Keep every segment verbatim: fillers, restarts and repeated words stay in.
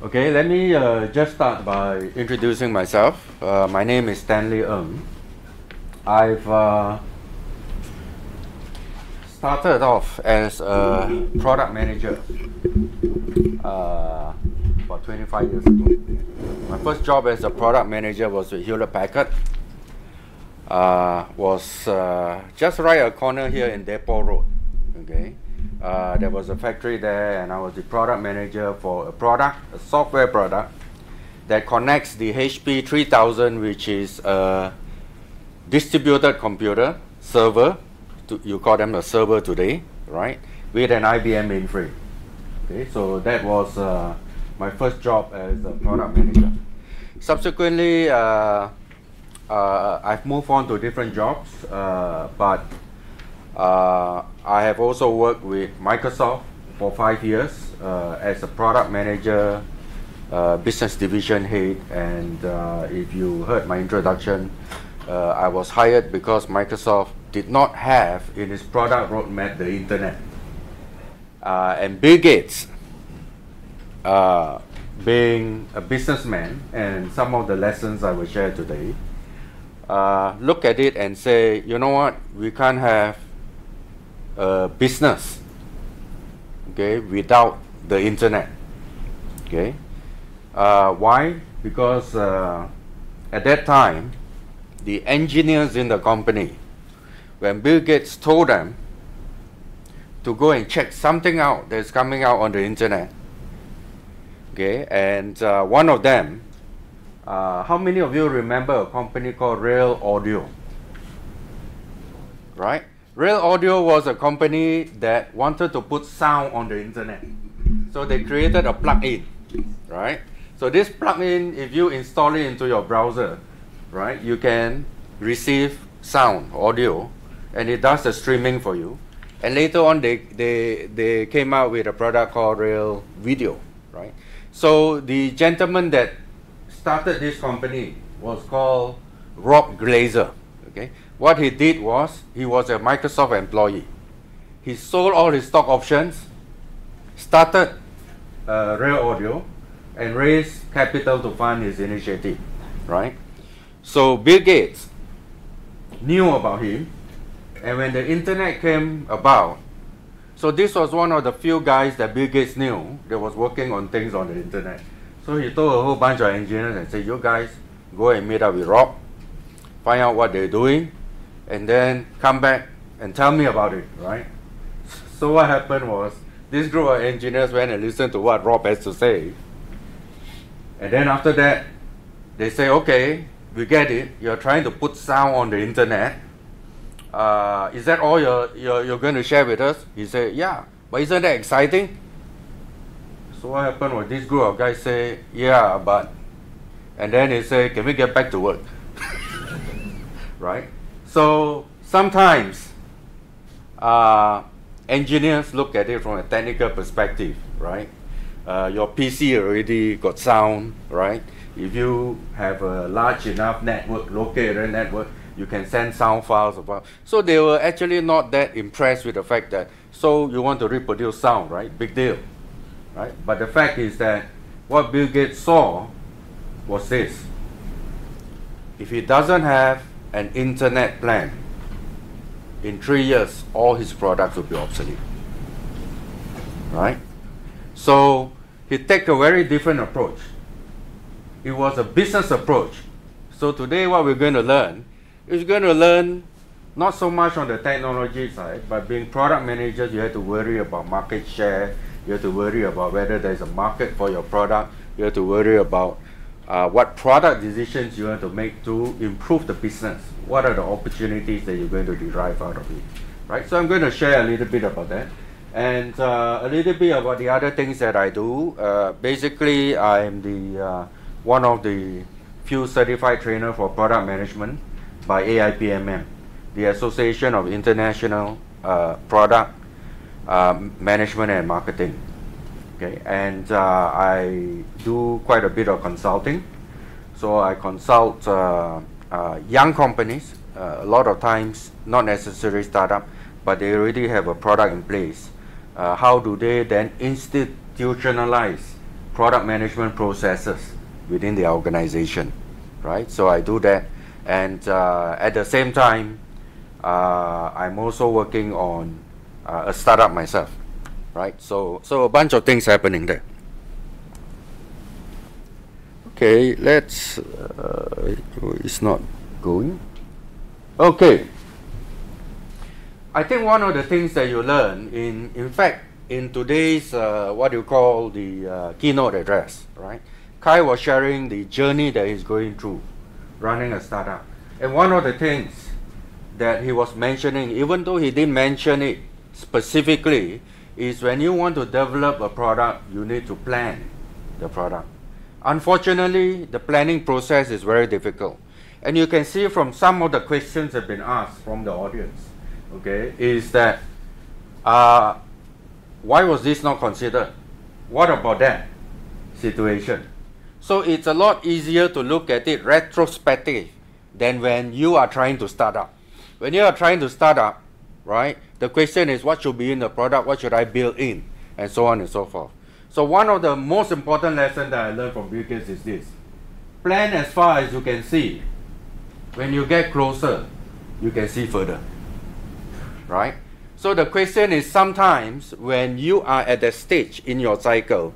Okay, let me uh, just start by introducing myself. Uh, my name is Stanley. I've uh, started off as a product manager uh, about twenty-five years ago. My first job as a product manager was with Hewlett Packard. Uh, was uh, just right a corner here in Depot Road. Okay. Uh, there was a factory there, and I was the product manager for a product, a software product that connects the H P three thousand, which is a distributed computer server, to, you call them a server today, right, with an I B M mainframe. Okay, so that was uh, my first job as a product manager. Subsequently, uh, uh, I've moved on to different jobs, uh, but Uh, I have also worked with Microsoft for five years uh, as a product manager, uh, business division head, and uh, if you heard my introduction, uh, I was hired because Microsoft did not have in its product roadmap the internet. Uh, and Bill Gates, uh, being a businessman, and some of the lessons I will share today, uh, look at it and say, you know what, we can't have Uh, business, okay, without the internet. Okay, uh, why? Because uh, at that time, the engineers in the company, when Bill Gates told them to go and check something out that's coming out on the internet, okay, and uh, one of them, uh, how many of you remember a company called Real Audio? Right? Real Audio was a company that wanted to put sound on the internet. So they created a plugin, right? So this plugin, if you install it into your browser, right, you can receive sound, audio, and it does the streaming for you. And later on, they, they, they came out with a product called Real Video, right? So the gentleman that started this company was called Rob Glazer, okay? What he did was, he was a Microsoft employee. He sold all his stock options, started uh, Real Audio, and raised capital to fund his initiative, right? So Bill Gates knew about him, and when the internet came about, so this was one of the few guys that Bill Gates knew that was working on things on the internet. So he told a whole bunch of engineers and said, you guys go and meet up with Rob, find out what they're doing, and then come back and tell me about it, right? So what happened was, this group of engineers went and listened to what Rob has to say. And then after that, they say, okay, we get it. You're trying to put sound on the internet. Uh, is that all you're, you're, you're going to share with us? He said, yeah, but isn't that exciting? So what happened was, this group of guys say, yeah, but, and then they say, can we get back to work? Right? So sometimes uh, engineers look at it from a technical perspective, right? Uh, your P C already got sound, right? If you have a large enough network, local network, you can send sound files about. So they were actually not that impressed with the fact that, so you want to reproduce sound, right? Big deal, right? But the fact is that what Bill Gates saw was this. If he doesn't have an internet plan, in three years, all his products will be obsolete, right? So he took a very different approach. It was a business approach. So today what we're going to learn is going to learn not so much on the technology side, but being product managers, you have to worry about market share, you have to worry about whether there's a market for your product, you have to worry about Uh, what product decisions you have to make to improve the business. What are the opportunities that you're going to derive out of it, right? So I'm going to share a little bit about that, and uh, a little bit about the other things that I do. Uh, basically, I'm the uh, one of the few certified trainer for product management by A I P M M, the Association of International uh, Product uh, Management and Marketing. Okay, and uh, I do quite a bit of consulting. So I consult uh, uh, young companies, uh, a lot of times not necessarily startup, but they already have a product in place. Uh, how do they then institutionalize product management processes within the organization, right? So I do that, and uh, at the same time, uh, I'm also working on uh, a startup myself, right? So, so a bunch of things happening there. Okay, let's, uh, it's not going. Okay. I think one of the things that you learn, in, in fact, in today's, uh, what you call the uh, keynote address, right? Kai was sharing the journey that he's going through running a startup. And one of the things that he was mentioning, even though he didn't mention it specifically, is when you want to develop a product, you need to plan the product. Unfortunately, the planning process is very difficult. And you can see from some of the questions that have been asked from the audience, okay, is that uh, why was this not considered? What about that situation? So it's a lot easier to look at it retrospective than when you are trying to start up. When you are trying to start up, right, the question is what should be in the product, what should I build in, and so on and so forth. So one of the most important lessons that I learned from Bill Gates is this. Plan as far as you can see. When you get closer, you can see further, right? So the question is, sometimes when you are at that stage in your cycle,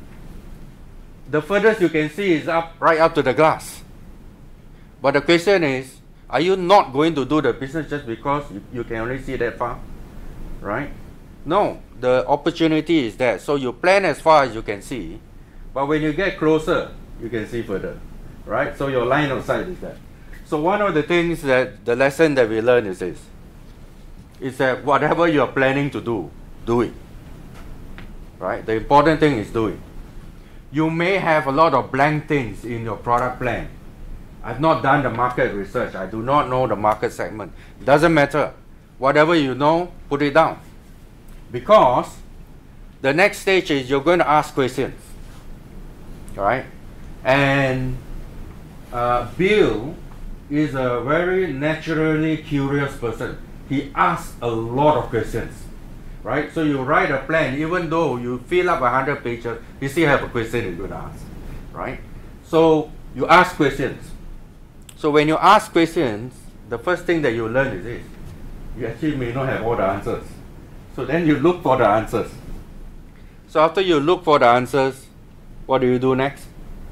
the furthest you can see is up, right up to the glass. But the question is, are you not going to do the business just because you, you can only see that far, right? No, the opportunity is there. So you plan as far as you can see, but when you get closer, you can see further, right? So your line of sight is there. So one of the things that the lesson that we learn is this, is that whatever you're planning to do, do it, right? The important thing is do it. You may have a lot of blank things in your product plan. I've not done the market research. I do not know the market segment. Doesn't matter. Whatever you know, put it down. Because the next stage is you're going to ask questions, right? And uh, Bill is a very naturally curious person. He asks a lot of questions, right? So you write a plan, even though you fill up a hundred pages, you still have a question you're going to ask, right? So you ask questions. So when you ask questions, the first thing that you learn is this. You actually may not have all the answers. So then you look for the answers. So after you look for the answers, what do you do next?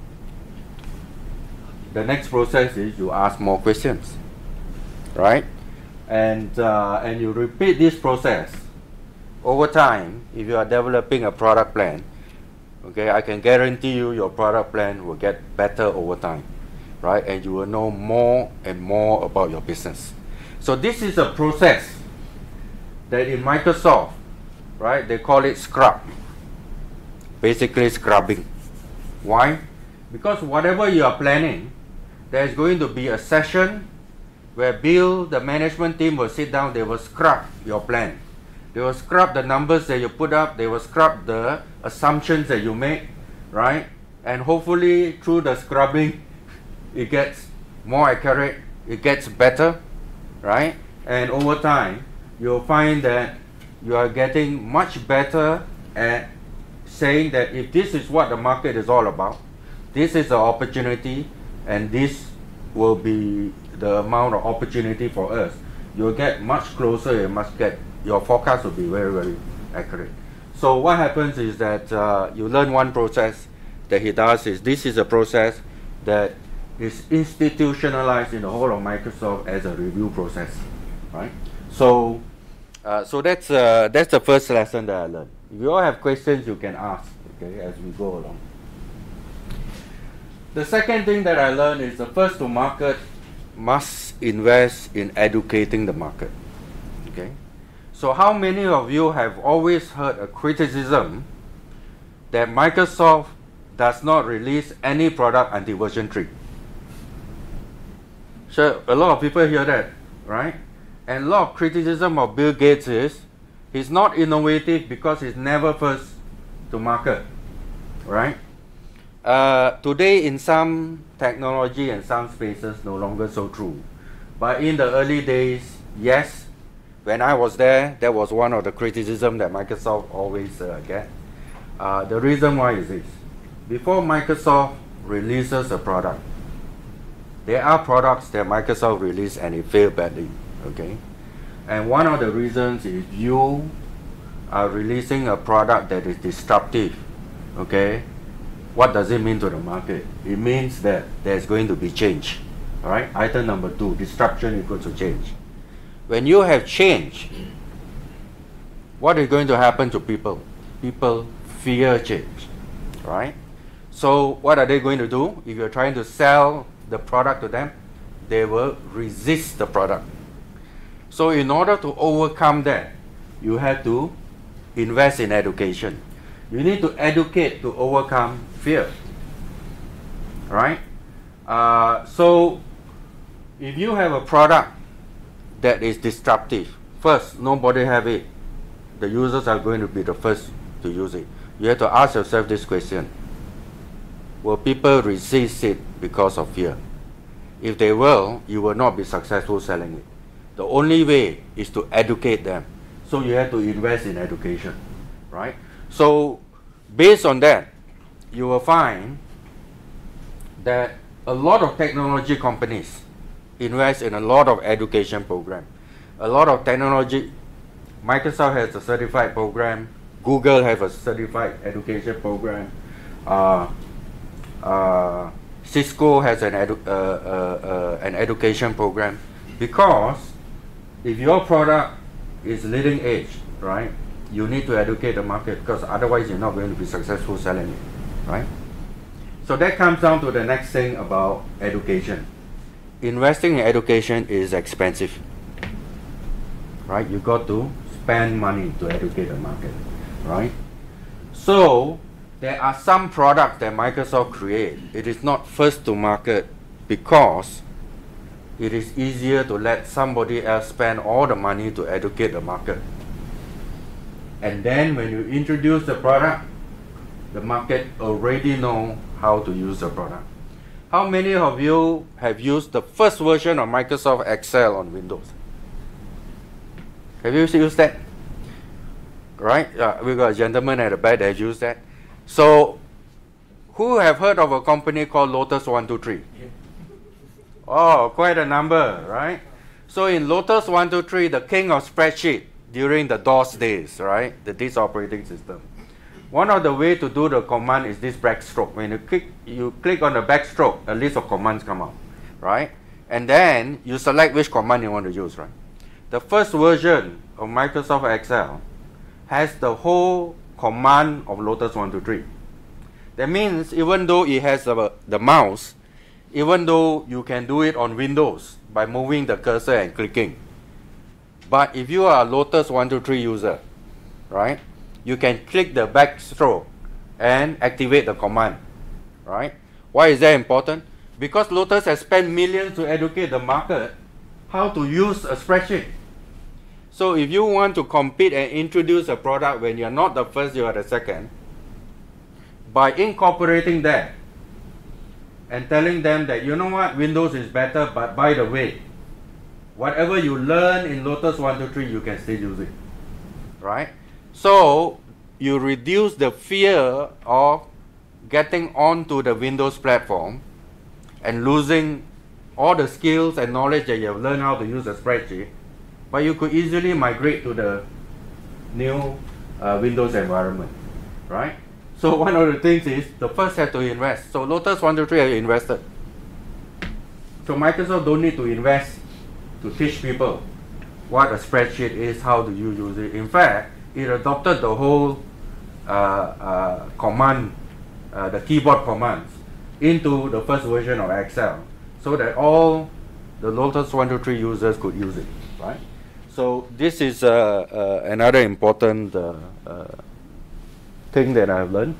The next process is you ask more questions, right? And, uh, and you repeat this process over time. If you are developing a product plan, okay, I can guarantee you your product plan will get better over time, right? And you will know more and more about your business. So this is a process that in Microsoft, right, they call it scrub. Basically scrubbing. Why? Because whatever you are planning, there's going to be a session where Bill, the management team, will sit down, they will scrub your plan. They will scrub the numbers that you put up, they will scrub the assumptions that you make, right? And hopefully through the scrubbing, it gets more accurate, it gets better, right? And over time, you'll find that you are getting much better at saying that if this is what the market is all about, this is the opportunity, and this will be the amount of opportunity for us. You'll get much closer, and must get, your forecast will be very, very accurate. So what happens is that uh, you learn one process that he does is, this is a process that is institutionalized in the whole of Microsoft as a review process, right? So, uh, so that's uh, that's the first lesson that I learned. If you all have questions, you can ask, okay, as we go along. The second thing that I learned is the first to market must invest in educating the market, okay? So how many of you have always heard a criticism that Microsoft does not release any product until version three? So a lot of people hear that, right? And a lot of criticism of Bill Gates is he's not innovative because he's never first to market, right? Uh, today in some technology and some spaces no longer so true. But in the early days, yes, when I was there, that was one of the criticism that Microsoft always uh, get. Uh, the reason why is this. before Microsoft releases a product, there are products that Microsoft released and it failed badly, okay? And one of the reasons is you are releasing a product that is disruptive, okay? What does it mean to the market? It means that there's going to be change, all right? Item number two, disruption equals to change. When you have change, what is going to happen to people? People fear change, right? So what are they going to do? If you're trying to sell the product to them, they will resist the product. So in order to overcome that, you have to invest in education. You need to educate to overcome fear, right? Uh, so if you have a product that is disruptive, first, nobody have it. The users are going to be the first to use it. You have to ask yourself this question. Will people resist it because of fear? If they will, you will not be successful selling it. The only way is to educate them. So you have to invest in education, right? So based on that, you will find that a lot of technology companies invest in a lot of education programs. A lot of technology, Microsoft has a certified program, Google has a certified education program, uh, uh, Cisco has an, edu uh, uh, uh, an education program, because if your product is leading edge, right, you need to educate the market, because otherwise you're not going to be successful selling it, right? So that comes down to the next thing about education. Investing in education is expensive, right? You got to spend money to educate the market, right? So there are some products that Microsoft create. It is not first to market because it is easier to let somebody else spend all the money to educate the market. And then when you introduce the product, the market already know how to use the product. How many of you have used the first version of Microsoft Excel on Windows? Have you used that? Right? Uh, we got a gentleman at the back that used that. So, who have heard of a company called Lotus one two three? Yeah. Oh, quite a number, right? So in Lotus one two three, the king of spreadsheet during the DOS days, right? The disk operating system. One of the way to do the command is this backstroke. When you click, you click on the backstroke, a list of commands come out, right? And then you select which command you want to use, right? The first version of Microsoft Excel has the whole command of Lotus one two three. That means even though it has the, the mouse, even though you can do it on Windows by moving the cursor and clicking, but if you are a Lotus one two three user, right, you can click the backstroke and activate the command, right? Why is that important? Because Lotus has spent millions to educate the market how to use a spreadsheet. So if you want to compete and introduce a product when you're not the first, you are the second, by incorporating that and telling them that, you know what, Windows is better, but by the way, whatever you learn in Lotus one two three, you can still use it, right? So you reduce the fear of getting onto the Windows platform and losing all the skills and knowledge that you have learned how to use a spreadsheet, but you could easily migrate to the new uh, Windows environment, right? So one of the things is, the first have to invest. So Lotus one two three have invested. So Microsoft don't need to invest to teach people what a spreadsheet is, how do you use it. In fact, it adopted the whole uh, uh, command, uh, the keyboard commands, into the first version of Excel, so that all the Lotus one two three users could use it, right? So this is uh, uh, another important uh, uh, thing that I've learned.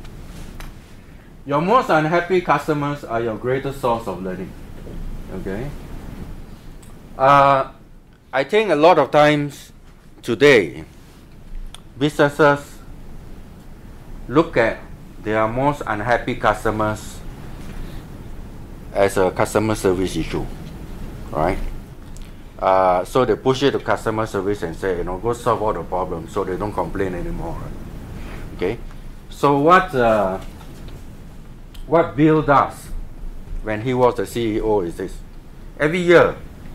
Your most unhappy customers are your greatest source of learning. Okay. Uh, I think a lot of times today, businesses look at their most unhappy customers as a customer service issue, right? Uh, so they push it to customer service and say, you know, go solve all the problems so they don't complain anymore. Right? Okay. So what uh, what Bill does when he was the C E O is this. Every year,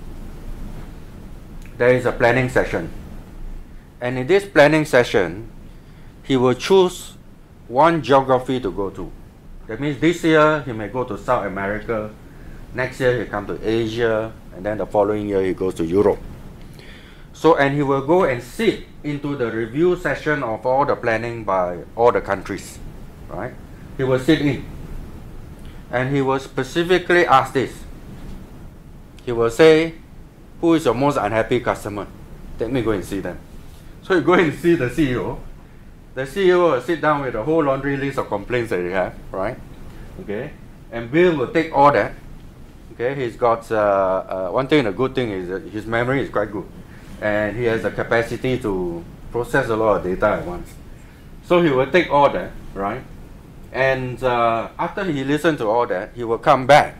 there is a planning session. And in this planning session, he will choose one geography to go to. That means this year, he may go to South America. Next year, he come to Asia. And then the following year, he goes to Europe. So, and he will go and sit into the review session of all the planning by all the countries, right? He will sit in. And he will specifically ask this. He will say, who is your most unhappy customer? Let me go and see them. So you go and see the C E O. The C E O will sit down with a whole laundry list of complaints that he have, right? Okay. And Bill will take all that. Okay. He's got, uh, uh, one thing, a good thing is that his memory is quite good. And he has the capacity to process a lot of data at once. So he will take all that, right? And uh, after he listens to all that, he will come back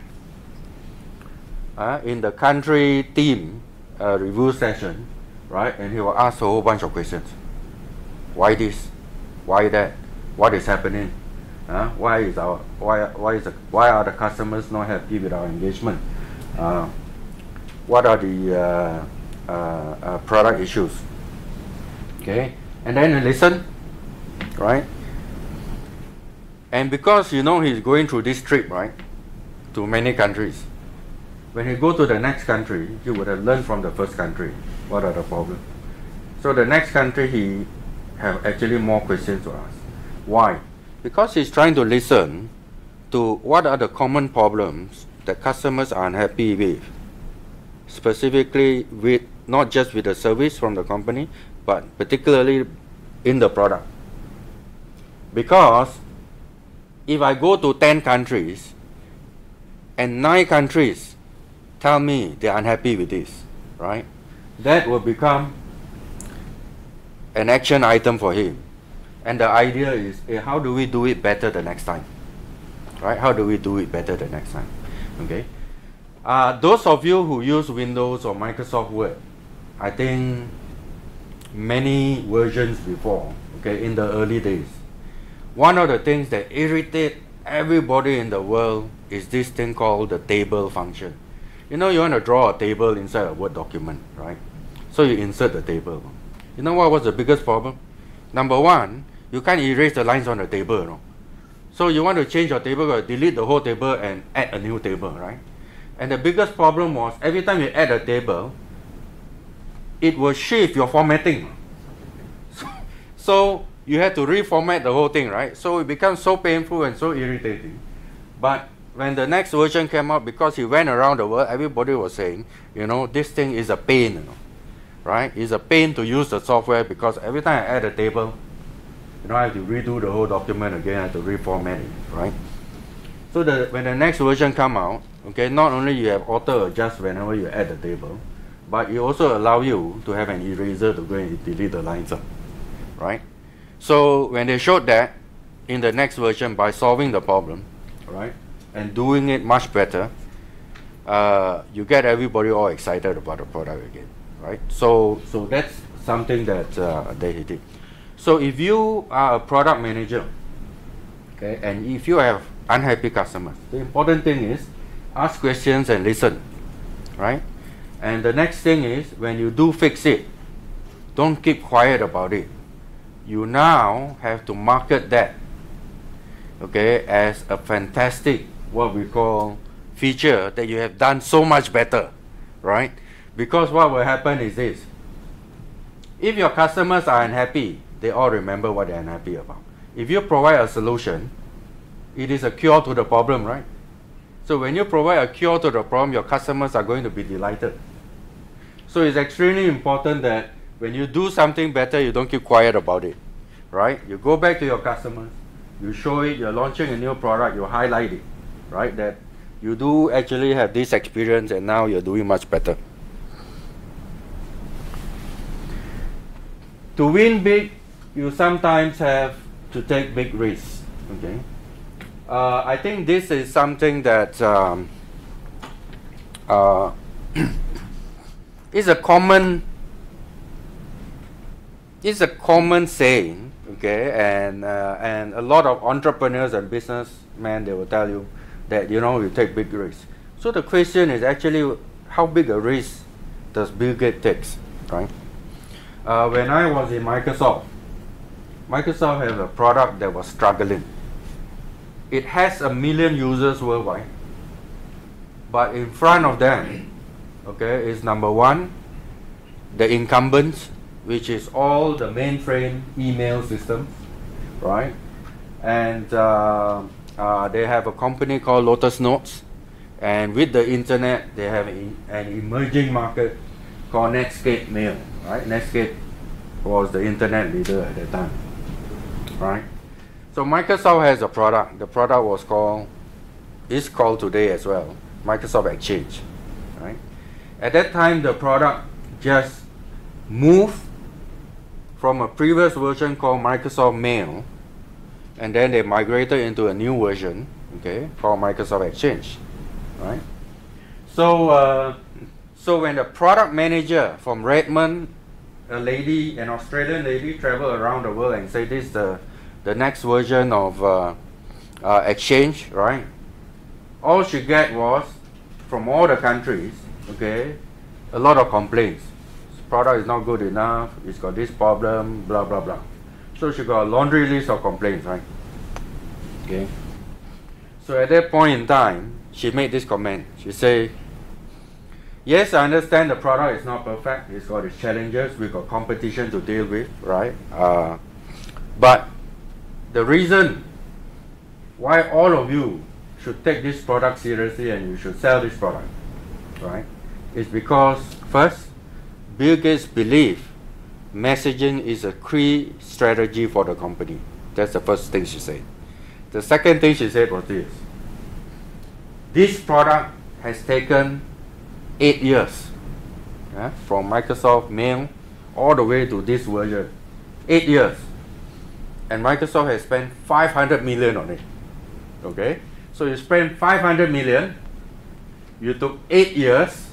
uh, in the country team uh, review session, right? And he will ask a whole bunch of questions. Why this? Why that? What is happening? Uh, why is our why why is the, why are the customers not happy with our engagement? Uh, what are the uh, uh, uh, product issues? Okay, and then you listen, right? And because you know he's going through this trip, right, to many countries, when he go to the next country, he would have learned from the first country what are the problems. So the next country he have actually more questions to ask. Why? Because he's trying to listen to what are the common problems that customers are unhappy with, specifically with not just with the service from the company, but particularly in the product. Because if I go to ten countries and nine countries tell me they're unhappy with this, right? That will become an action item for him. And the idea is, eh, how do we do it better the next time? Right? How do we do it better the next time? Okay. Uh, those of you who use Windows or Microsoft Word, I think many versions before, okay, in the early days, one of the things that irritate everybody in the world is this thing called the table function. You know, you want to draw a table inside a Word document, right? So you insert the table. You know what was the biggest problem? Number one, you can't erase the lines on the table, you know? So you want to change your table, you delete the whole table and add a new table, right? And the biggest problem was every time you add a table, it will shift your formatting. So, so you had to reformat the whole thing, right? So it becomes so painful and so irritating. But when the next version came out, because he went around the world, everybody was saying, you know, this thing is a pain, you know, right? It's a pain to use the software because every time I add a table, you know, I have to redo the whole document again, I have to reformat it, right? So the, when the next version come out, okay, not only you have auto adjust whenever you add the table, but it also allow you to have an eraser to go and delete the lines up, right? So when they showed that in the next version by solving the problem, right, and doing it much better, uh, you get everybody all excited about the product again, right? So, so that's something that uh, they did. So if you are a product manager, okay, and if you have unhappy customers, the important thing is ask questions and listen, right? And the next thing is when you do fix it, don't keep quiet about it. You now have to market that, okay, as a fantastic, what we call feature that you have done so much better, right? Because what will happen is this. If your customers are unhappy, they all remember what they're unhappy about. If you provide a solution, it is a cure to the problem, right? So when you provide a cure to the problem, your customers are going to be delighted. So it's extremely important that when you do something better, you don't keep quiet about it, right? You go back to your customers, you show it, you're launching a new product, you highlight it, right? That you do actually have this experience and now you're doing much better. To win big, you sometimes have to take big risks, okay? Uh, I think this is something that um, uh, is a common is a common saying Okay, and uh, and a lot of entrepreneurs and businessmen, they will tell you that, you know, you take big risks. So the question is actually, how big a risk does Bill Gates takes, right? Uh, when I was in Microsoft, Microsoft had a product that was struggling. It has a million users worldwide, but in front of them, okay, is number one, the incumbents, which is all the mainframe email systems, right? And uh, uh, they have a company called Lotus Notes, and with the internet, they have in, an emerging market called Netscape Mail, right? Netscape was the internet leader at that time, right? So Microsoft has a product. The product was called, is called today as well, Microsoft Exchange, right? At that time, the product just moved from a previous version called Microsoft Mail, and then they migrated into a new version, okay, called Microsoft Exchange, right? So, uh, so when the product manager from Redmond, a lady, an Australian lady, traveled around the world and said this is the the next version of uh, uh, Exchange, right? All she get was from all the countries, okay, a lot of complaints. This product is not good enough. It's got this problem, blah blah blah. So she got a laundry list of complaints, right? Okay. So at that point in time, she made this comment. She said, yes, I understand the product is not perfect. It's got its challenges. We've got competition to deal with, right? Uh, but the reason why all of you should take this product seriously and you should sell this product, right, is because, first, Bill Gates believes messaging is a key strategy for the company. That's the first thing she said. The second thing she said was this. This product has taken eight years, yeah, from Microsoft Mail all the way to this version. Eight years. And Microsoft has spent five hundred million on it. Okay? So you spend five hundred million, you took eight years,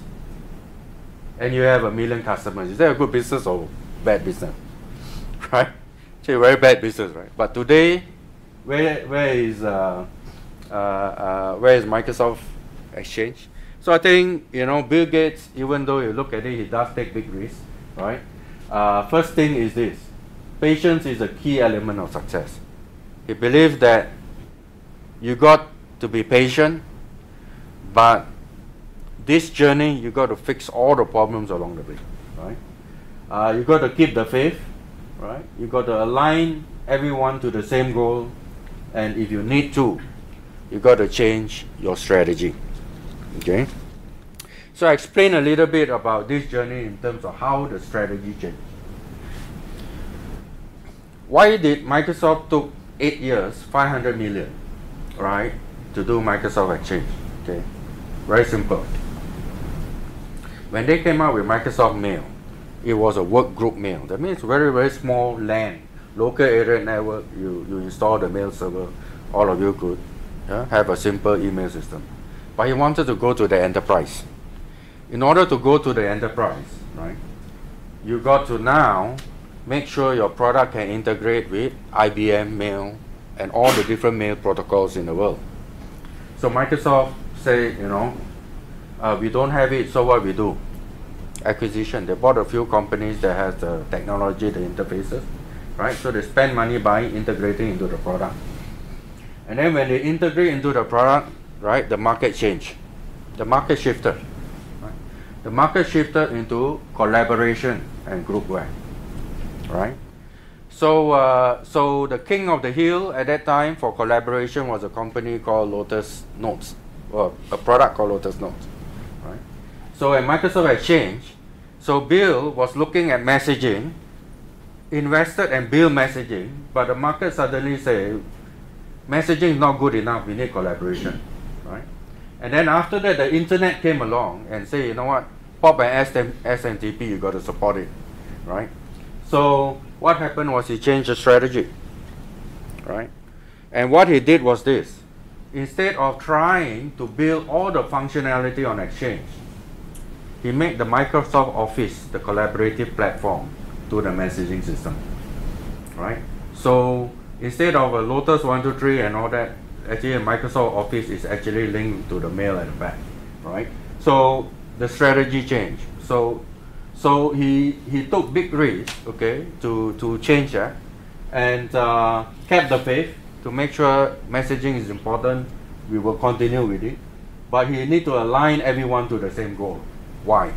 and you have a million customers. Is that a good business or bad business? Right? Actually, very bad business, right? But today, where where is uh, uh, uh, where is Microsoft Exchange? So I think, you know, Bill Gates, even though you look at it, he does take big risks, right? Uh, first thing is this: patience is a key element of success. He believes that you got to be patient, but this journey, you got to fix all the problems along the way, right? Uh, you got to keep the faith, right? You got to align everyone to the same goal, and if you need to, you got to change your strategy. Okay? So I explained a little bit about this journey in terms of how the strategy changed. Why did Microsoft took eight years, five hundred million, right, to do Microsoft Exchange? Okay, very simple. When they came out with Microsoft Mail, it was a work group mail. That means very, very small LAN, local area network. You, you install the mail server, all of you could, yeah, have a simple email system. But he wanted to go to the enterprise. In order to go to the enterprise, right, you got to now make sure your product can integrate with I B M Mail and all the different mail protocols in the world. So Microsoft said, you know, uh, we don't have it, so what we do? Acquisition. They bought a few companies that has the technology, the interfaces, right? So they spend money by integrating into the product. And then when they integrate into the product, right, the market changed. The market shifted. Right? The market shifted into collaboration and groupware. Right? So, uh, so the king of the hill at that time for collaboration was a company called Lotus Notes, or a product called Lotus Notes. Right? So at Microsoft Exchange, so Bill was looking at messaging, invested and built messaging, but the market suddenly said, messaging is not good enough, we need collaboration. Right? And then after that, the internet came along and said, you know what, POP and S M T P, you got to support it. Right? So what happened was he changed the strategy, right? And what he did was this. Instead of trying to build all the functionality on Exchange, he made the Microsoft Office the collaborative platform to the messaging system, right? So instead of a Lotus one two three and all that, actually Microsoft Office is actually linked to the mail at the back, right? So the strategy changed. So so he he took big risks, okay, to to change that, and uh, kept the faith to make sure messaging is important. We will continue with it, but he need to align everyone to the same goal. Why?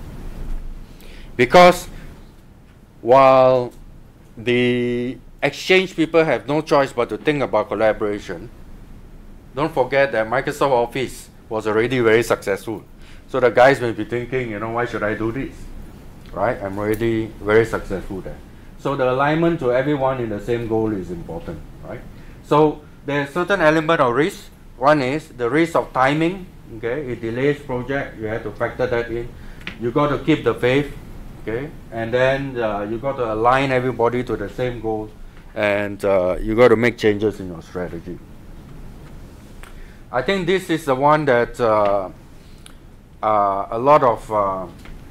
Because while the Exchange people have no choice but to think about collaboration, don't forget that Microsoft Office was already very successful. So the guys may be thinking, you know, why should I do this? Right? I'm already very successful there. So the alignment to everyone in the same goal is important, right? So there's certain element of risk. One is the risk of timing. Okay, it delays project. You have to factor that in. You got to keep the faith. Okay, and then uh, you got to align everybody to the same goal, and uh, you got to make changes in your strategy. I think this is the one that uh, uh, a lot of, uh,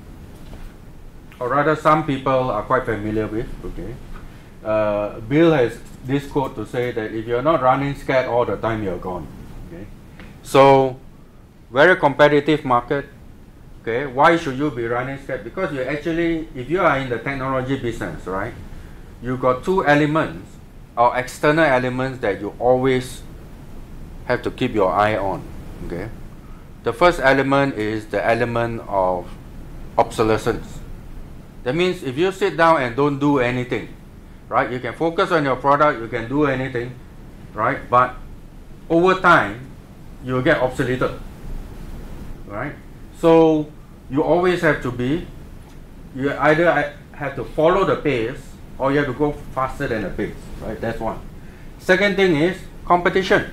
or rather some people are quite familiar with. Okay, uh, Bill has this quote to say that if you're not running scared all the time, you're gone. Okay, so very competitive market. Okay, why should you be running scared? Because you actually, if you are in the technology business, right, you got two elements or external elements that you always have to keep your eye on. Okay, the first element is the element of obsolescence. That means if you sit down and don't do anything, right, you can focus on your product, you can do anything, right, but over time you'll get obsoleted, right? So you always have to be, you either have to follow the pace or you have to go faster than the pace, right? That's one. Second thing is competition,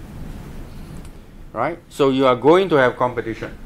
right? So you are going to have competition.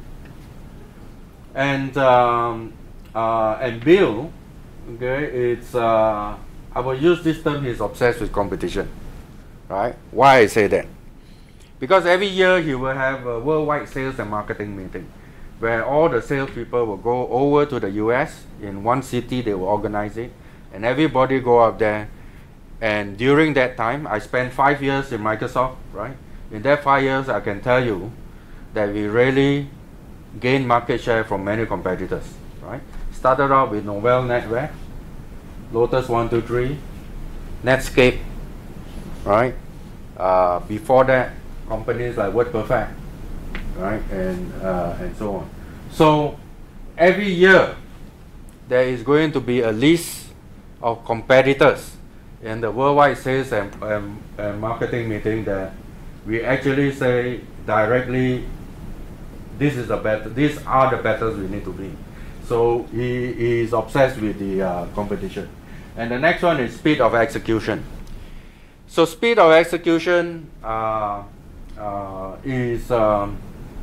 And um, uh, and Bill, okay, it's, uh, I will use this term, he's obsessed with competition, right? Why I say that? Because every year he will have a worldwide sales and marketing meeting, where all the salespeople will go over to the U S in one city. They will organize it, and everybody go up there. And during that time, I spent five years in Microsoft, right? In that five years, I can tell you that we really gained market share from many competitors, right? Started out with Novell NetWare, Lotus one two three, Netscape, right? Uh, before that, companies like WordPerfect, right, and uh, and so on. So every year there is going to be a list of competitors in the worldwide sales and, and, and marketing meeting that we actually say directly, this is the better, these are the battles we need to win. So he, he is obsessed with the uh, competition. And the next one is speed of execution. So speed of execution uh, uh, is um,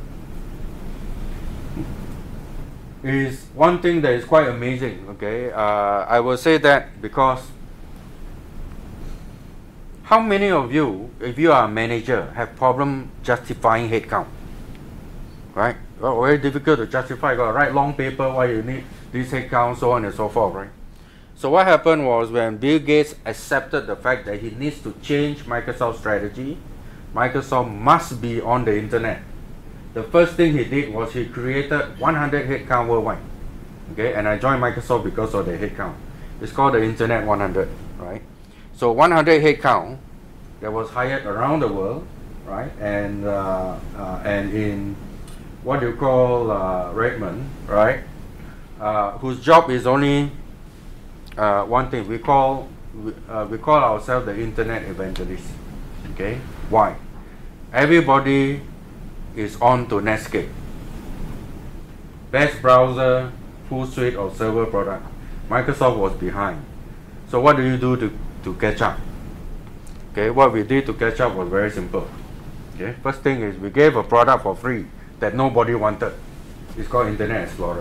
is one thing that is quite amazing. Okay, uh, I will say that because how many of you, if you are a manager, have problem justifying headcount? Right? Well, very difficult to justify. You got to write long paper why you need this headcount, so on and so forth, right? So what happened was when Bill Gates accepted the fact that he needs to change Microsoft's strategy, Microsoft must be on the internet. The first thing he did was he created one hundred headcount worldwide. Okay, and I joined Microsoft because of the headcount. It's called the Internet one hundred, right? So one hundred headcount that was hired around the world, right? And uh, uh, and in what you call uh, Redmond, right? Uh, whose job is only uh, one thing. We call we, uh, we call ourselves the Internet evangelists. Okay, why? Everybody is on to Netscape. Best browser, full suite of server product. Microsoft was behind. So what do you do to, to catch up? Okay, what we did to catch up was very simple. Okay, first thing is we gave a product for free that nobody wanted. It's called Internet Explorer.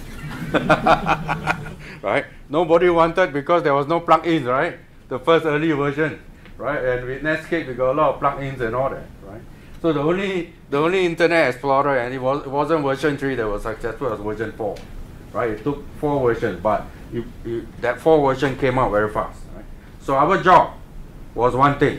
Right? Nobody wanted because there was no plugins, right? The first early version, right? And with Netscape we got a lot of plugins and all that, right? So the only the only Internet Explorer, and it, was, it wasn't version three that was successful, it was version four, right? It took four versions, but it, it, that four version came out very fast, right? So our job was one thing,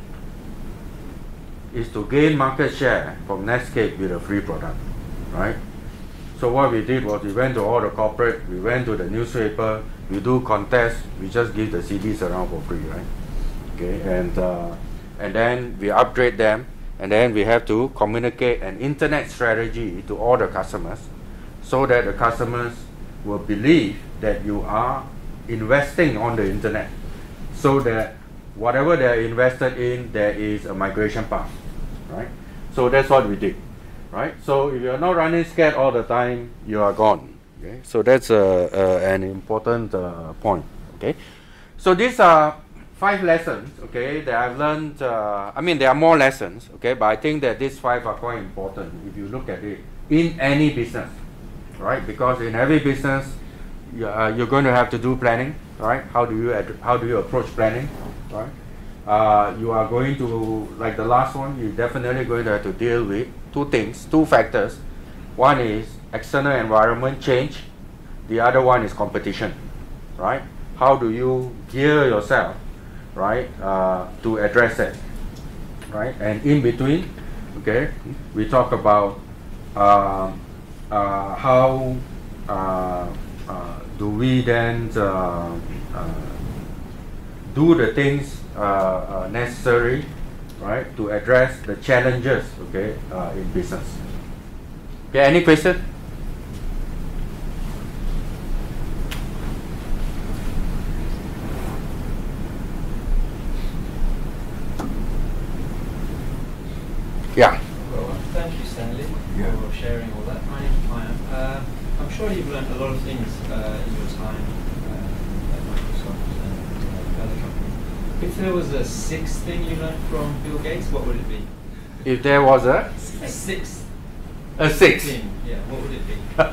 is to gain market share from Netscape with a free product, right? So what we did was we went to all the corporate, we went to the newspaper, we do contests, we just give the C Ds around for free, right? Okay, and uh, and then we upgrade them, and then we have to communicate an internet strategy to all the customers, so that the customers will believe that you are investing on the internet, so that whatever they are invested in, there is a migration path, right? So that's what we did, right? So if you are not running scared all the time, you are gone. Okay, so that's uh, uh, an important uh, point. Okay, so these are five lessons. Okay, that I've learned. Uh, I mean, there are more lessons. Okay, but I think that these five are quite important if you look at it in any business, right? Because in every business, you, uh, you're going to have to do planning, right? How do you how do you approach planning? Right, uh, you are going to, like the last one, you're definitely going to have to deal with two things, two factors. One is external environment change, the other one is competition, right? How do you gear yourself, right, uh, to address it, right? And in between, okay, we talk about uh, uh, how uh, uh, do we then uh, uh, do the things uh, uh, necessary, right, to address the challenges, okay, uh, in business. Okay, any question? Yeah. Well, thank you, Stanley, Yeah. for sharing all that. My name's Payam. Uh, I'm sure you've learned a lot of things uh, in your time uh, at Microsoft and uh, other companies. If there was a sixth thing you learned from Bill Gates, what would it be? If there was a A sixth a six, thing, yeah, what would it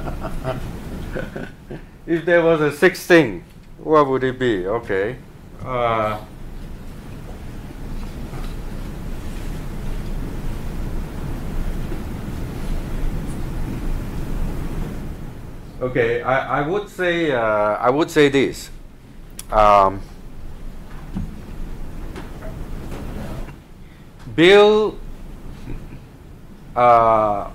be? if there was a sixth thing, what would it be? Okay. Uh, okay, I, I would say uh, I would say this. Um, Bill uh,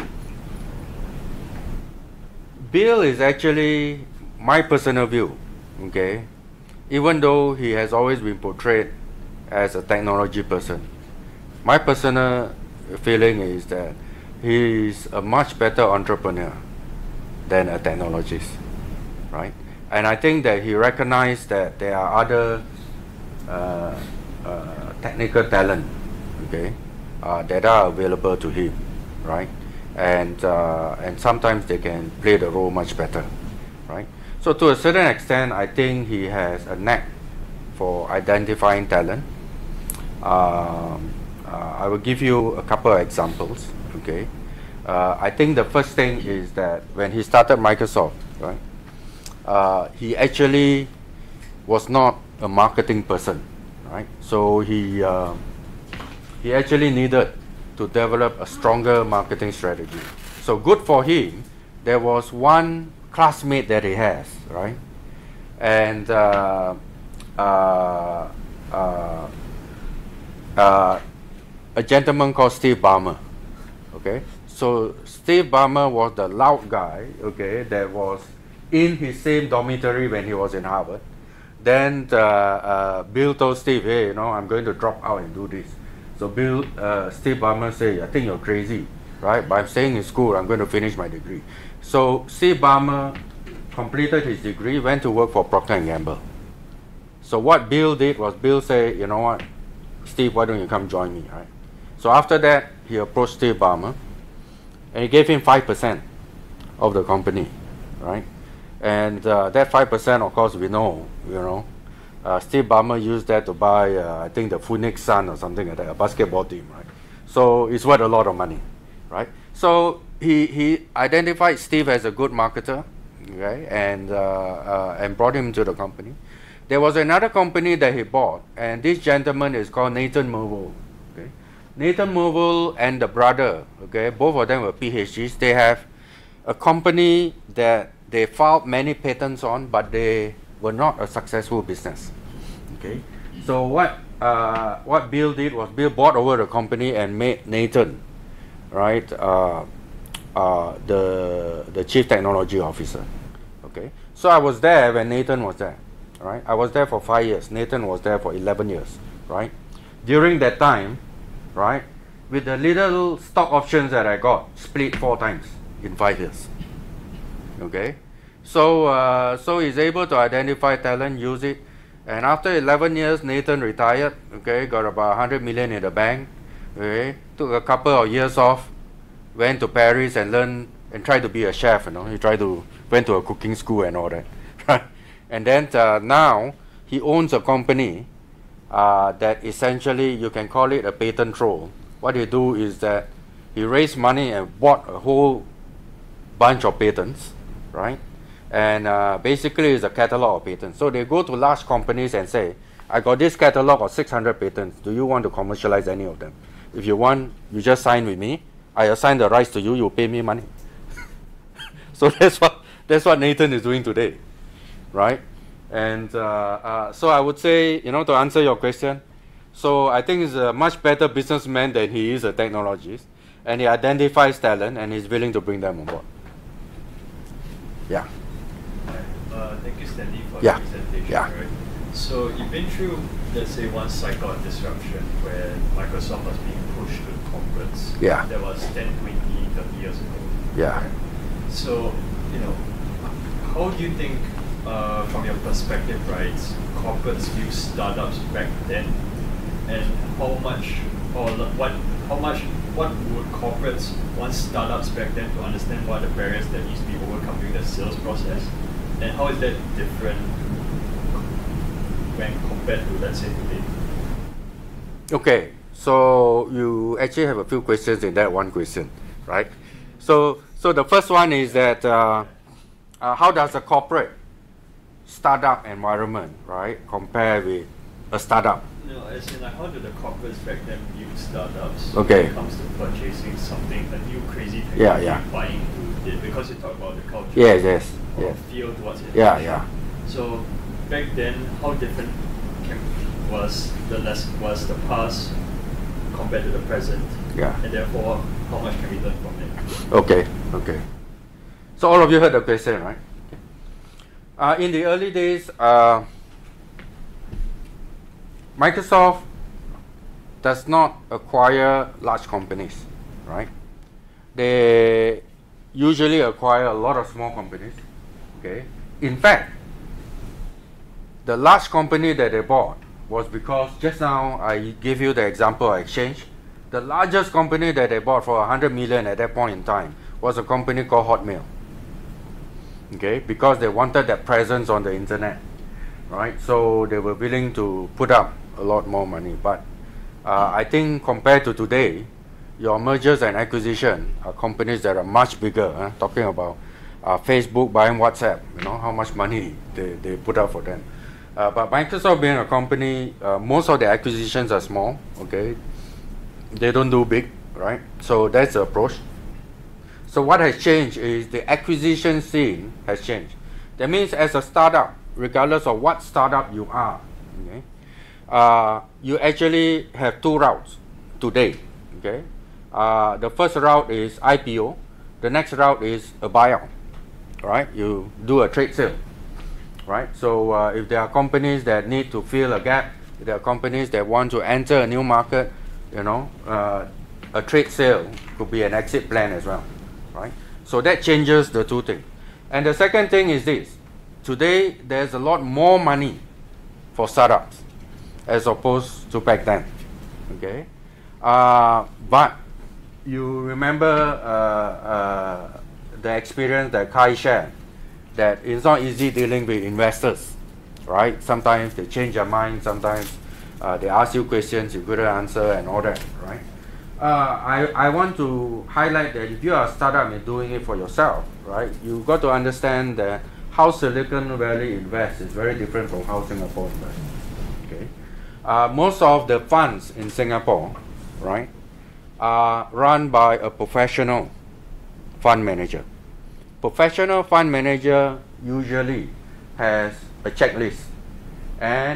Bill is actually my personal view, okay? Even though he has always been portrayed as a technology person, my personal feeling is that he is a much better entrepreneur than a technologist, right? And I think that he recognized that there are other uh, uh, technical talent, okay, uh, that are available to him, right? And uh, and sometimes they can play the role much better, right? So to a certain extent, I think he has a knack for identifying talent. Um, uh, I will give you a couple of examples, okay? Uh, I think the first thing is that when he started Microsoft, right, uh, he actually was not a marketing person, right? So he uh, he actually needed to develop a stronger marketing strategy. So good for him, there was one classmate that he has, right? And uh, uh, uh, uh, a gentleman called Steve Ballmer, okay? So Steve Ballmer was the loud guy, okay, that was in his same dormitory when he was in Harvard. Then uh, uh, Bill told Steve, hey, you know, I'm going to drop out and do this. So Bill, uh, Steve Ballmer said, I think you're crazy, right? But I'm staying in school, I'm going to finish my degree. So Steve Ballmer completed his degree, went to work for Procter and Gamble. So what Bill did was Bill said, you know what, Steve, why don't you come join me, right? So after that, he approached Steve Ballmer, and he gave him five percent of the company, right? And uh, that five percent, of course, we know, you know, uh, Steve Ballmer used that to buy, uh, I think, the Phoenix Sun or something like that, a basketball team, right? So it's worth a lot of money, right? So he, he identified Steve as a good marketer, okay, and, uh, uh, and brought him to the company. There was another company that he bought, and this gentleman is called Nathan Merville. Okay? Nathan Merville and the brother, okay, both of them were P H Ds. They have a company that they filed many patents on, but they were not a successful business. Okay? Okay, so what uh, what Bill did was Bill bought over the company and made Nathan, right, uh, uh, the the chief technology officer. Okay, so I was there when Nathan was there, right? I was there for five years. Nathan was there for eleven years, right? During that time, right, with the little stock options that I got, split four times in five years. Okay, so uh, so he's able to identify talent, use it, and after eleven years, Nathan retired. Okay, got about one hundred million in the bank. Okay, took a couple of years off, went to Paris and learned and tried to be a chef. You know, he tried to went to a cooking school and all that. Right, and then uh, now he owns a company uh, that essentially you can call it a patent troll. What he do is that he raised money and bought a whole bunch of patents, right? And uh, basically it's a catalog of patents. So they go to large companies and say, I got this catalog of six hundred patents. Do you want to commercialize any of them? If you want, you just sign with me. I assign the rights to you, you pay me money. So that's what, that's what Nathan is doing today, right? And uh, uh, so I would say, you know, to answer your question, so I think he's a much better businessman than he is a technologist. And he identifies talent and he's willing to bring them on board. Yeah. Uh, thank you, Stanley, for yeah. the presentation. Yeah. Right? So you've been through, let's say, one cycle of disruption where Microsoft was being pushed to corporates. Yeah. That was ten, twenty, thirty years ago. Yeah. Right? So, you know, how do you think, uh, from your perspective, right, corporates view startups back then, and how much, or what, how much, what would corporates want startups back then to understand what are the barriers that needs to be overcome during the sales process, and how is that different when compared to, let's say, today? Okay, so you actually have a few questions in that one question, right? So, so the first one is that uh, uh, how does a corporate startup environment, right, compare with a startup? No, as in like, how do the corporates back then view startups okay. when it comes to purchasing something, a new crazy technology, yeah, yeah. buying into it, because you talk about the culture yes, yes, or yes. feel towards it. Yeah, yeah. So back then, how different can, was the less was the past compared to the present? Yeah. And therefore, how much can we learn from it? Okay, okay. So all of you heard the question, right? Uh, in the early days, uh, Microsoft does not acquire large companies, right? They usually acquire a lot of small companies, okay? In fact, the large company that they bought was because just now I gave you the example of Exchange. The largest company that they bought for one hundred million at that point in time was a company called Hotmail, okay? Because they wanted that presence on the internet, right? So they were willing to put up a lot more money. But uh, I think compared to today, your mergers and acquisition are companies that are much bigger. Huh? Talking about uh, Facebook buying WhatsApp, you know how much money they, they put up for them. Uh, but Microsoft being a company, uh, most of the acquisitions are small. Okay, they don't do big, right? So that's the approach. So what has changed is the acquisition scene has changed. That means as a startup, regardless of what startup you are, okay, uh, you actually have two routes today. Okay, uh, the first route is I P O. The next route is a buyout. Right, you do a trade sale. Right, so uh, if there are companies that need to fill a gap, if there are companies that want to enter a new market, you know, uh, a trade sale could be an exit plan as well. Right, so that changes the two things. And the second thing is this: today there's a lot more money for startups as opposed to back then. Okay, uh, but you remember uh, uh, the experience that Kai shared, that it's not easy dealing with investors, right? Sometimes they change their mind, sometimes uh, they ask you questions you couldn't answer and all that, right? Uh, I, I want to highlight that if you are a startup and doing it for yourself, right, you've got to understand that how Silicon Valley invests is very different from how Singapore invests. Okay, uh, most of the funds in Singapore, right, are run by a professional fund manager. Professional fund manager usually has a checklist, and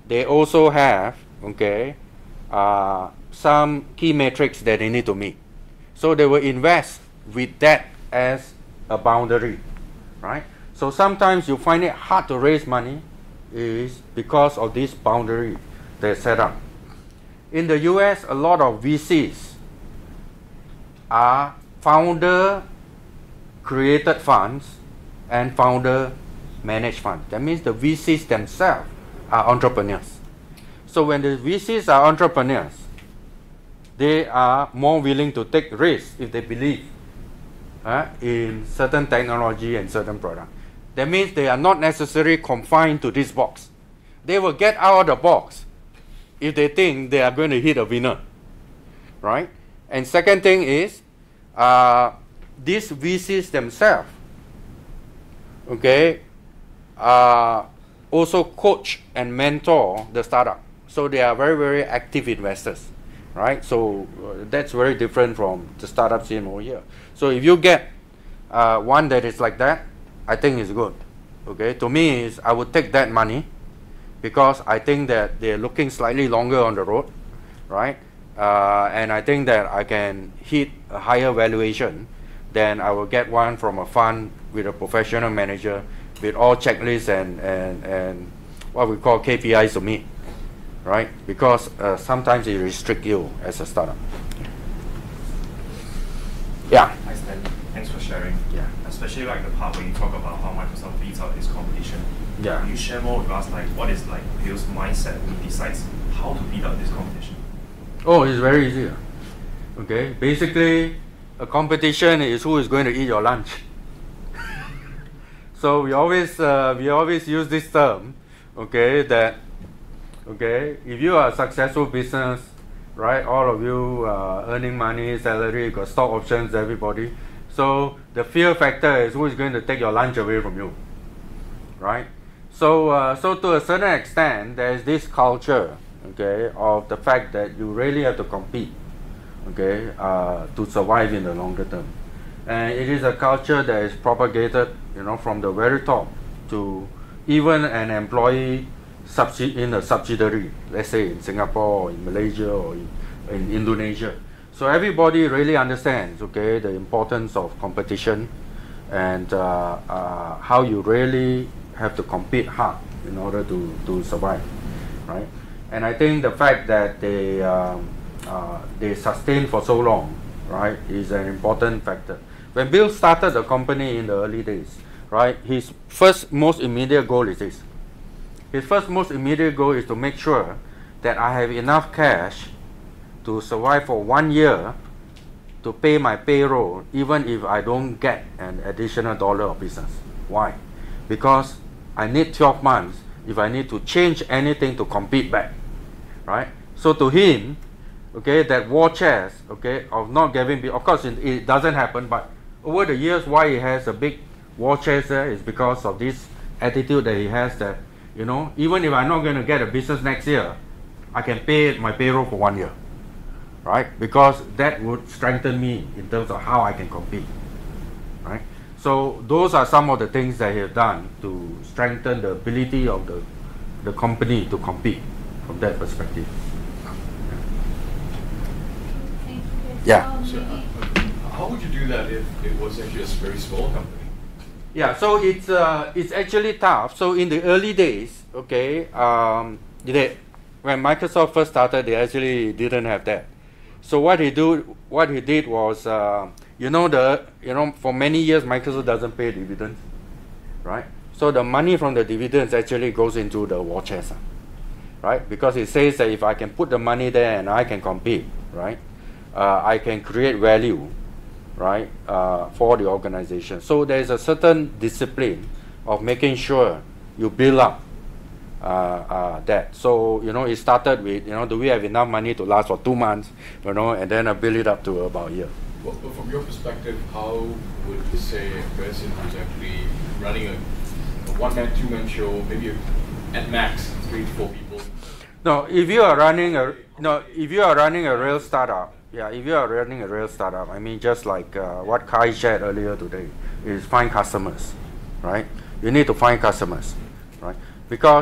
they also have, okay, uh, some key metrics that they need to meet. So they will invest with that as a boundary, right? So sometimes you find it hard to raise money is because of this boundary they set up. In the U S, a lot of V Cs are founder created funds and founder managed funds. That means the V Cs themselves are entrepreneurs. So when the V Cs are entrepreneurs, they are more willing to take risks if they believe uh, in certain technology and certain product. That means they are not necessarily confined to this box. They will get out of the box if they think they are going to hit a winner, right? And second thing is, uh, these V Cs themselves, okay, uh, also coach and mentor the startup. So they are very, very active investors, right? So uh, that's very different from the startup scene over here. So if you get uh, one that is like that, I think it's good. Okay, to me, is I would take that money because I think that they're looking slightly longer on the road, right? Uh, and I think that I can hit a higher valuation than I will get one from a fund with a professional manager with all checklists and, and, and what we call K P Is to meet, right? Because uh, sometimes it restricts you as a startup. Yeah. Hi, Stanley. Thanks for sharing. Yeah. Especially like the part where you talk about how Microsoft beats out its competition. Yeah. Can you share more with us, like what is like Bill's mindset when he decides how to beat out this competition? Oh, it's very easy. Okay, basically, a competition is who is going to eat your lunch. So we always uh, we always use this term, okay, that okay, if you are a successful business, right, all of you uh, earning money, salary, got stock options, everybody. So the fear factor is who is going to take your lunch away from you, right? So uh, so to a certain extent, there is this culture, okay, of the fact that you really have to compete, okay, uh, to survive in the longer term. And it is a culture that is propagated, you know, from the very top to even an employee subsidi in a subsidiary, let's say in Singapore or in Malaysia or in, in Indonesia. So everybody really understands, okay, the importance of competition and uh, uh, how you really have to compete hard in order to, to survive, right? And I think the fact that they um, uh, they sustain for so long, right, is an important factor. When Bill started the company in the early days, right, his first most immediate goal is this. His first most immediate goal is to make sure that I have enough cash to survive for one year to pay my payroll, even if I don't get an additional dollar of business. Why? Because I need twelve months if I need to change anything to compete back, right? So to him, okay, that war chest, okay, of not giving, of course it, it doesn't happen, but over the years, why he has a big war chest there is because of this attitude that he has that, you know, even if I'm not going to get a business next year, I can pay my payroll for one year, right? Because that would strengthen me in terms of how I can compete, right? So those are some of the things that he has done to strengthen the ability of the, the company to compete from that perspective. Yeah. So, uh, how would you do that if it was actually a very small company? Yeah, so it's uh, it's actually tough. So in the early days, okay, um, they, when Microsoft first started, they actually didn't have that. So what he do, what he did was, uh, you know, the you know, for many years Microsoft doesn't pay dividends, right? So the money from the dividends actually goes into the war chest, right? Because it says that if I can put the money there and I can compete, right, uh, I can create value, right, uh, for the organization. So there is a certain discipline of making sure you build up uh, uh, that. So, you know, it started with, you know, do we have enough money to last for two months, you know, and then I build it up to about a year. Well, but from your perspective, how would you say a person who's actually running a, a one-man, two-man show, maybe at max three to four people? No, if you are running a, no, if you are running a real startup, yeah, if you are running a real startup, I mean, just like uh, what Kai shared earlier today, is find customers, right? You need to find customers, right? Because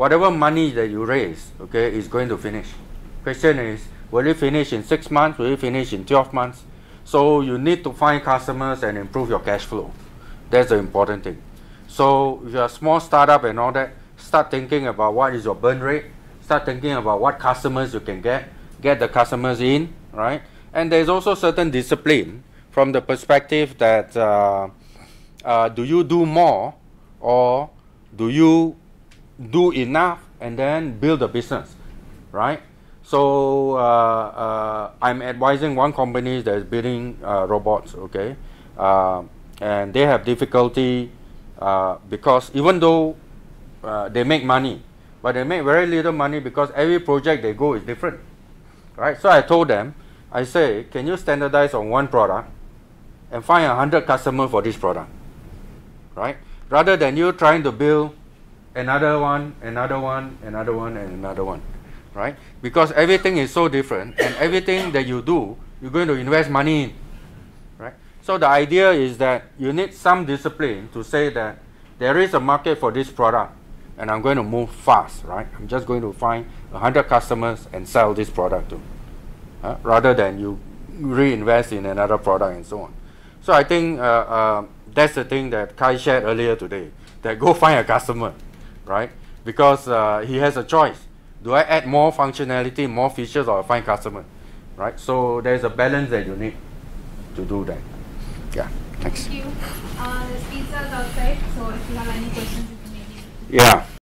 whatever money that you raise, okay, is going to finish. Question is, will it finish in six months? Will it finish in twelve months? So you need to find customers and improve your cash flow. That's the important thing. So if you're a small startup and all that, start thinking about what is your burn rate. Start thinking about what customers you can get. Get the customers in, right? And there's also certain discipline from the perspective that uh, uh, do you do more or do you do enough and then build a business, right? So uh, uh, I'm advising one company that is building uh, robots, okay, uh, and they have difficulty uh, because even though uh, they make money, but they make very little money because every project they go is different, right? So I told them, I say, can you standardize on one product and find a hundred customers for this product, right? Rather than you trying to build another one, another one, another one, and another one, right? Because everything is so different, and everything that you do, you're going to invest money in, right? So the idea is that you need some discipline to say that there is a market for this product, and I'm going to move fast, right? I'm just going to find a hundred customers and sell this product to, uh, rather than you reinvest in another product and so on. So I think uh, uh, that's the thing that Kai shared earlier today, that go find a customer, right? Because uh, he has a choice. Do I add more functionality, more features, or find customer, right? So there's a balance that you need to do that. Yeah, thanks. Thank you. Uh, there's pizzas outside, so if you have any questions, you can maybe... Yeah.